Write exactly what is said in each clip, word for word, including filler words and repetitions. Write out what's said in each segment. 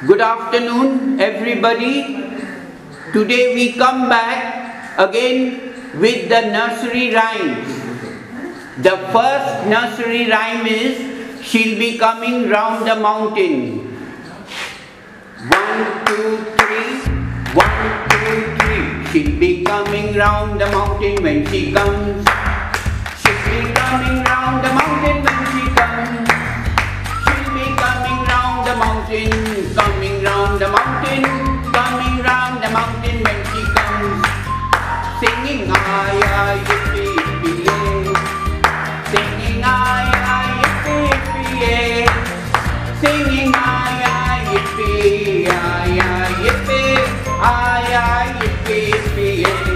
Good afternoon, everybody. Today we come back again with the nursery rhymes. The first nursery rhyme is, she'll be coming round the mountain. One, two, three. One, two, three. She'll be coming round the mountain when she comes. She'll be coming round the mountain when she comes. She'll be coming round the mountain, coming round the mountain, coming round the mountain when she comes. Singing aye aye yippee yippee yay. Singing aye aye yippee yippee yay. Singing aye aye yippee aye aye yippee aye aye yippee yippee yay.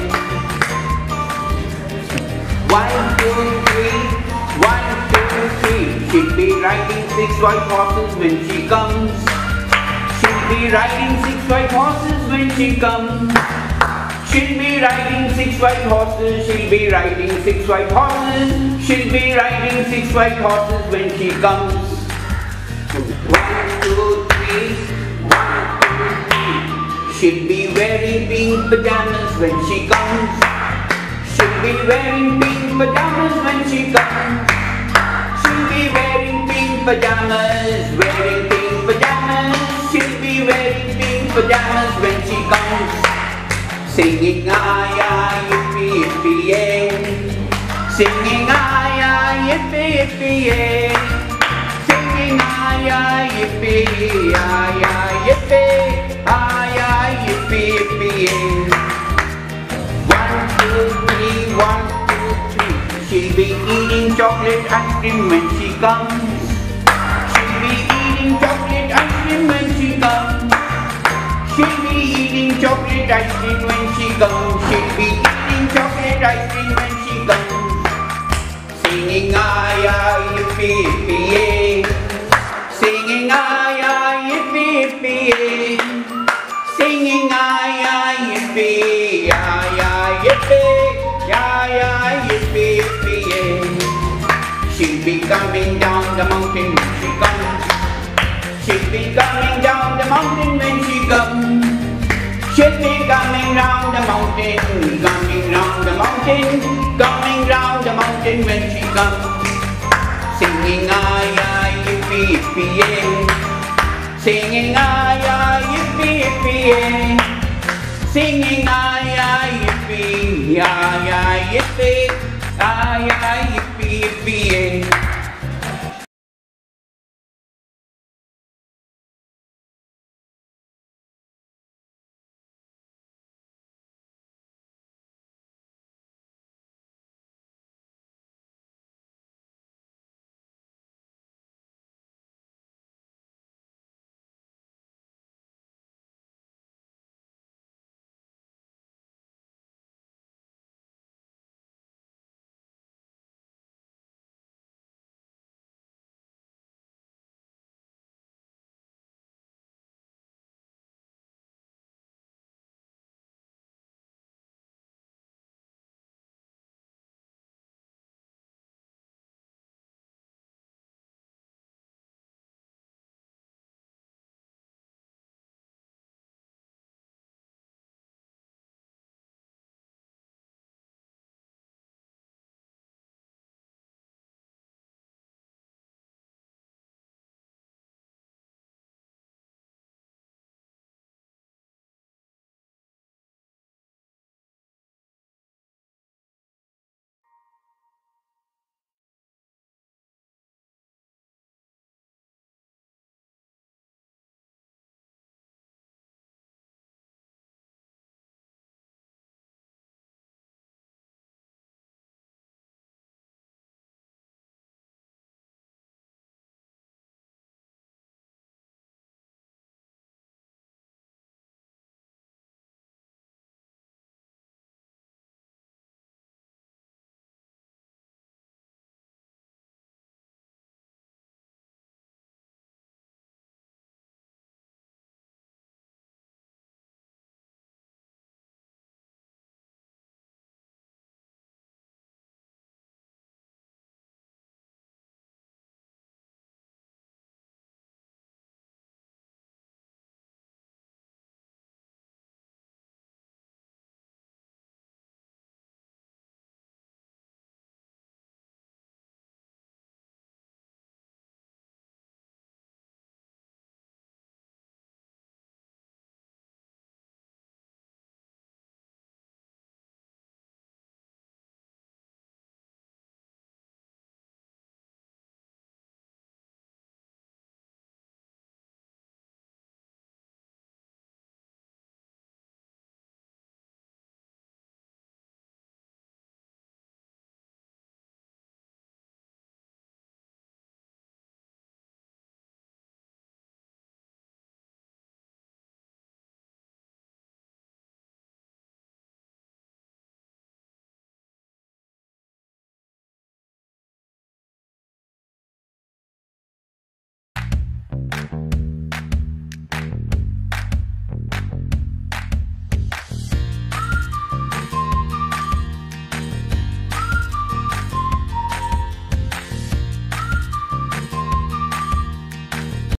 One two three, one two three. She'll be riding six white horses when she comes. She'll be riding six white horses when she comes. She'll be riding six white horses. She'll be riding six white horses. She'll be riding six white horses when she comes. One, two, three. One, two, three. She'll be wearing pink pajamas when she comes. She'll be wearing pink pajamas when she comes. She'll be wearing pink pajamas, wearing pink pajamas. She'll be wearing pink pajamas when she comes. Singing aye aye yippee yippee yay. Singing aye aye yippee yippee yay. Singing aye aye yippee aye aye yippee aye aye yippee yippee yay. One two three, one two three. She'll be eating chocolate ice cream when she comes. She'll be eating chocolate ice cream when she comes. She'll be eating chocolate ice cream when she comes. She'll be eating chocolate ice cream when she comes. Singing aye aye yippee yippee yay. Singing aye aye yippee yippee yay. Singing aye aye yippee aye aye yippee aye aye yippee yippee yay. She'll be coming down the mountain when she comes. She'll be coming down the mountain when she comes. She'll be coming round the mountain, coming round the mountain, coming round the mountain when she comes. Singing aye aye yippee yippee yay. Singing aye aye yippee yippee yay. Singing aye aye yippee aye aye yippee aye aye yippee yippee yay.